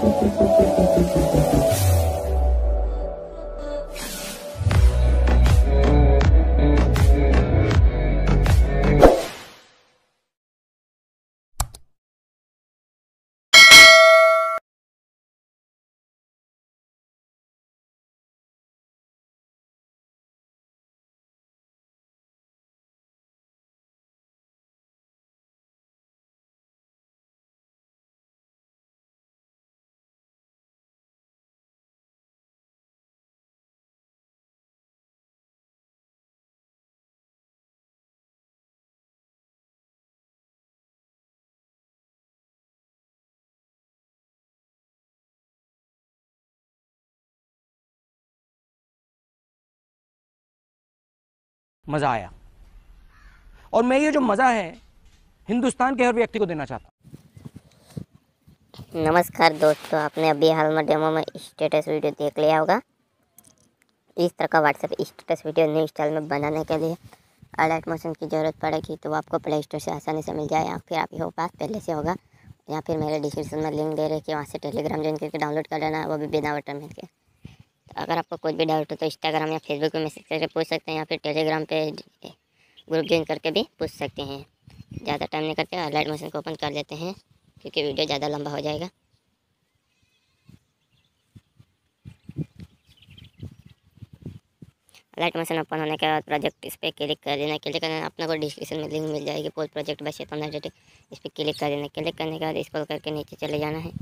मजा आया। और मैं ये जो मजा है हिंदुस्तान के हर व्यक्ति को देना चाहता हूं। नमस्कार दोस्तों, आपने अभी हाल में डेमो में स्टेटस वीडियो देख लिया होगा। इस तरह का WhatsApp status video new style में बनाने के लिए अलर्ट मोशन की ज़रूरत पड़ेगी, तो आपको प्ले स्टोर से आसानी से मिल जाए, या फिर आपके पास पहले से होगा, या फिर मेरे डिस्क्रिप्शन में लिंक दे रहे कि वहाँ से टेलीग्राम ज्वाइन करके डाउनलोड कर लेना है, वो भी बिना बटन में के। तो अगर आपको कोई भी डाउट हो तो इंस्टाग्राम या फेसबुक में मैसेज करके पूछ सकते हैं, या फिर टेलीग्राम पे ग्रुप ज्वाइन करके भी पूछ सकते हैं। ज़्यादा टाइम नहीं करते, अलर्ट मोशन को ओपन कर लेते हैं क्योंकि वीडियो ज़्यादा लंबा हो जाएगा। लाइट मशीन ओपन होने के बाद प्रोजेक्ट इस पर क्लिक कर देना। क्लिक करना, अपने को डिस्क्रिप्शन में लिंक मिल जाएगी post project by Chetan editing, इस पर क्लिक कर देना। क्लिक करने के बाद स्क्रॉल करके नीचे चले जाना है।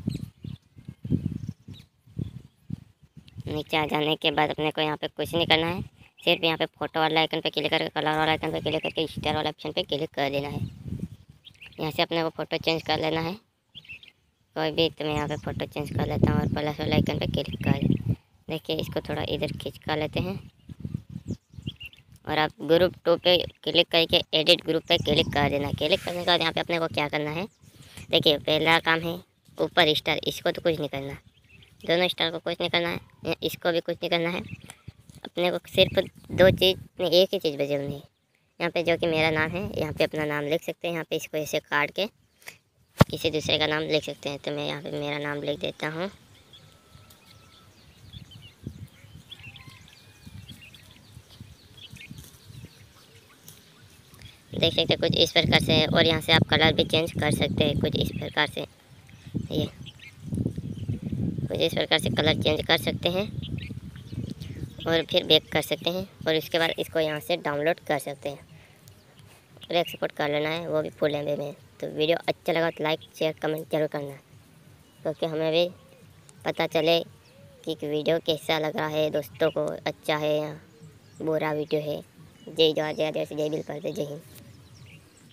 नीचे आ जाने के बाद अपने को यहाँ पे कुछ नहीं करना है, सिर्फ यहाँ पे फोटो वाला आइकन पे क्लिक करके कलर वाला आइकन पे क्लिक करके स्टार वाला ऑप्शन पे क्लिक कर देना है। यहाँ से अपने को फ़ोटो चेंज कर लेना है कोई भी। तो मैं यहाँ पे फ़ोटो चेंज कर लेता हूँ और प्लस वाला आइकन पे क्लिक कर देखिए, इसको थोड़ा इधर खींच कर लेते हैं और आप ग्रुप 2 पे क्लिक करके एडिट ग्रुप पे क्लिक कर देना। क्लिक करने के बाद यहाँ पे अपने को क्या करना है, देखिए पहला काम है ऊपर स्टार, इसको तो कुछ नहीं करना, दोनों स्टार को कुछ नहीं करना है, इसको भी कुछ नहीं करना है। अपने को सिर्फ दो चीज़, एक ही चीज़ बदलनी है। यहाँ पे जो कि मेरा नाम है, यहाँ पे अपना नाम लिख सकते हैं। यहाँ पे इसको ऐसे काट के किसी दूसरे का नाम लिख सकते हैं, तो मैं यहाँ पे मेरा नाम लिख देता हूँ। देख सकते हैं कुछ इस प्रकार से है, और यहाँ से आप कलर भी चेंज कर सकते हैं कुछ इस प्रकार से। ये कुछ इस प्रकार से कलर चेंज कर सकते हैं और फिर बैक कर सकते हैं, और इसके बाद इसको यहाँ से डाउनलोड कर सकते हैं और एक्सपोर्ट कर लेना है, वो भी फुल एमबी में। तो वीडियो अच्छा लगा तो लाइक शेयर कमेंट जरूर करना, क्योंकि हमें भी पता चले कि वीडियो कैसा लग रहा है दोस्तों को, अच्छा है या बुरा वीडियो है। जय जवाहर जय आदिवासी जय बिल पर जय हिंद।